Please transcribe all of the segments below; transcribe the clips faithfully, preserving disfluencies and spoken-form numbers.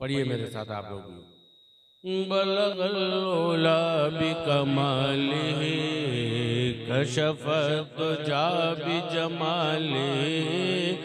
पढ़िए मेरे साथ आप लोग। बलगल उला बिकमालिही कशफत तुजा बिजमालिही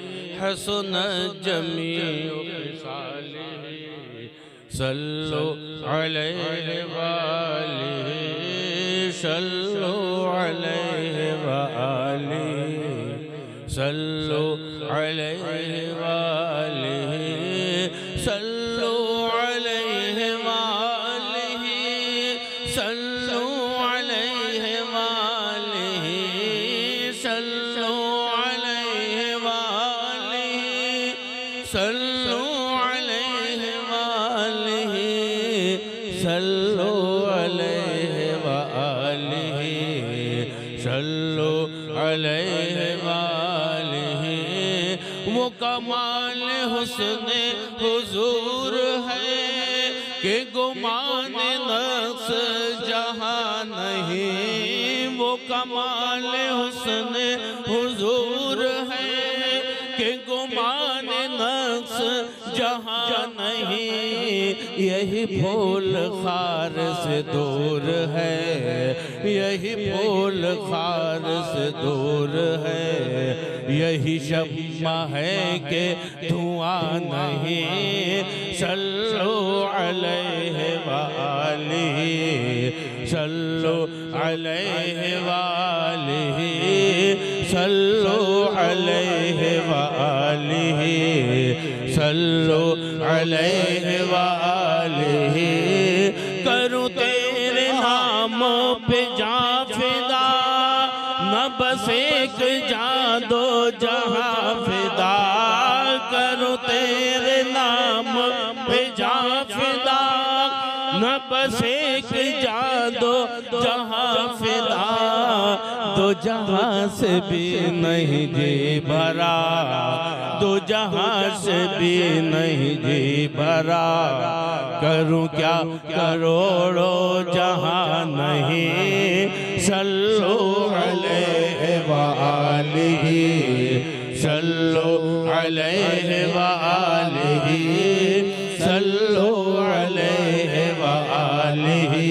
हसनत जमीउ खिसालिही सल्लु अलैहि वालिही सल्लु अलैहि वालिही सल्लु अलैहि वालिही सल्लु अलैहि वालिही सल्लु अलैहि वालिही सल्लु अलैहि वालिही सल्लु अलैहि वालिही सल्लु अलैहि वालिही सल्लु अलैहि वालिही। वो कमाल हुस्न हुजूर है कि गुमान नक्स जहाँ नहीं। वो कमाल हुस्न हुजूर है कि गुमान नक्स जहाँ नहीं। यही फूल खार से दूर है, यही फूल खार से दूर है। यही शम्मा है कि धुआं नहीं। सल्लु अलैहि वालिही सल्लु अलैहि वालिही सल्लु अलैहि वालिही सल्लु अलैहि वालिही। करूँ तेरे नामों पे जां फिदा, न बस एक जां दो जहां फिदा। करूँ तेरे नाम पे जां फिदा, न बस एक जां दो जहां फिदा। दो जहां से भी नहीं जी भरा, दो जहां से भी नहीं जी भरा। करूं क्या करोड़ों जहां नहीं। सल्लु अलैहि वालिही सल्लु अलैहि वालिही सल्लु अलैहि वालिही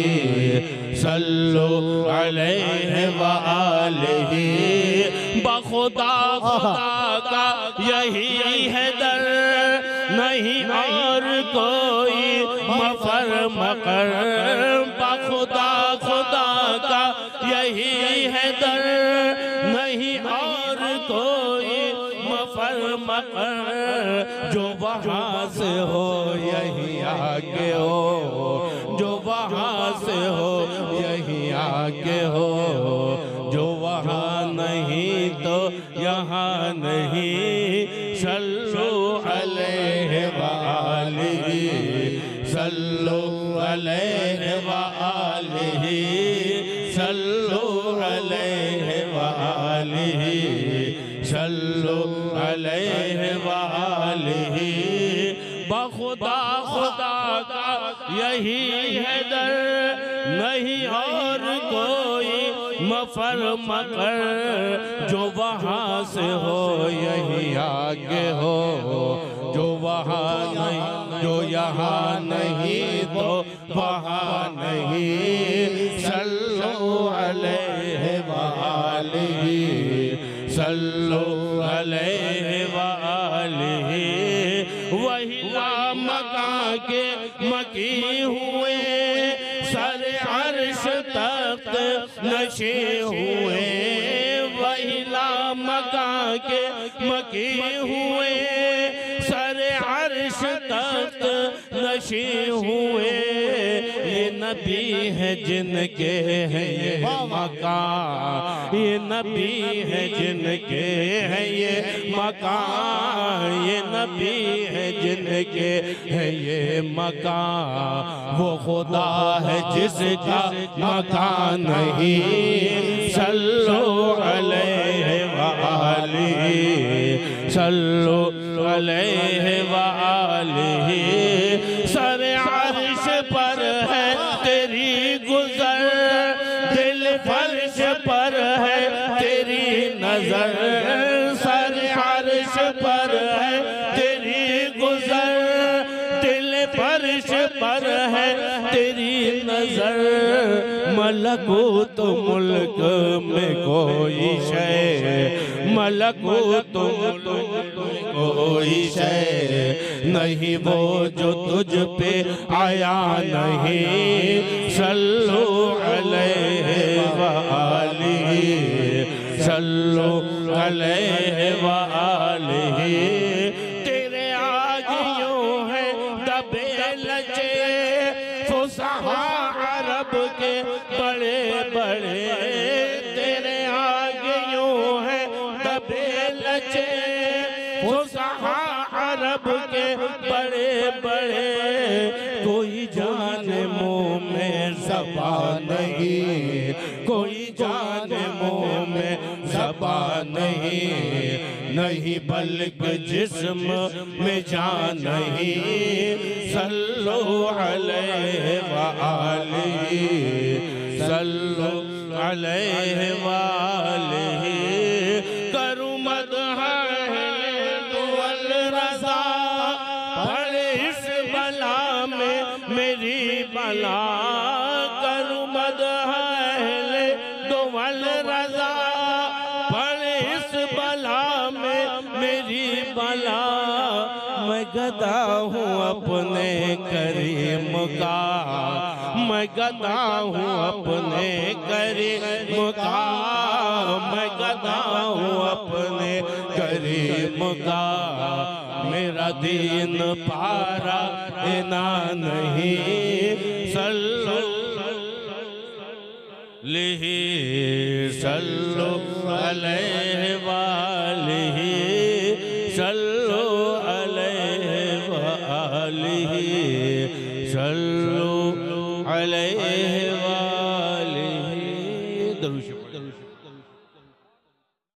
सल्लु अलैहि वालिही। बखुदा खुदा का यही है दर, नहीं और कोई मफर मकर। बखुदा खुदा का यही है दर, नहीं और कोई मफर मकर। जो वहाँ से हो यही आगे हो, जो वहाँ से हो यही आगे हो। जो वहाँ नहीं तो यहाँ नहीं। सल्लु अलैहि वालिही सल्लु अलैहि वालिही सल्लु अलैहि वालिही सल्लु अलैहि वालिही। बखुदा खुदा का यही है दर, नहीं और कोई मफर मकर। जो वहाँ से हो यही आगे हो, जो वहाँ नहीं जो यहाँ नहीं तो वहाँ नहीं। सल्लु अलैहि वालिही सल्लु अलैहि वालिही। वही लामकां के मकी हुए, सर अर्श तख्त नशे हुए। वही लामकां के मकी हुए, सर अर्श तख्त नशे हुए। ये नबी है जिनके हैं ये मकान, ये नबी है जिनके हैं ये मकान। ये नबी है जिनके है ये मकान। वो खुदा है जिसका मकान नहीं। सल्लु अलैहि वालिही सल्लु अलैहि वालिही। सर अर्श पर है तेरी गुजर, दिल फर्श पर है तेरी नजर। सर अर्श पर है तेरी गुजर, दिल पर है तेरी नजर, मलकूत मुल्क में कोई शय, मलकूत मुल्क में कोई शय नहीं वो जो तुझ पे आया नहीं। सल्लु अलैहि व आलिही, सल्लु अलैहि व आलिही। तेरे आगे यूं है दबे लचे फुसहा अरब के बड़े बड़े, तेरे आगे यूं है दबे लचे फुसहा अरब के बड़े बड़े। कोई जाने मुँह में ज़बान नहीं, कोई जाने मुँह में ज़बान नहीं, नहीं बल्कि जिस्म में जान नहीं। सल्लु अलैहि व आलिही, सल्लु अलैहि व आलिही। करूँ मदह दुअल रज़ा, पड़े इस बला में मेरी बला। करूँ मदह दुअल रज़ा, पड़े इस बला में मेरी बला। मैं गदा हूँ अपने करीम का, मैं गदा हूँ अपने करीम का, मैं गदा हूँ अपने करीम का। मेरा दीन पारा इना नहीं। सल्लु अलैहि, सल्लु अलैहि व आलिही, सल्लु अलैहि व आलिही, सल्लु अलैहि व आलिही। दरूद।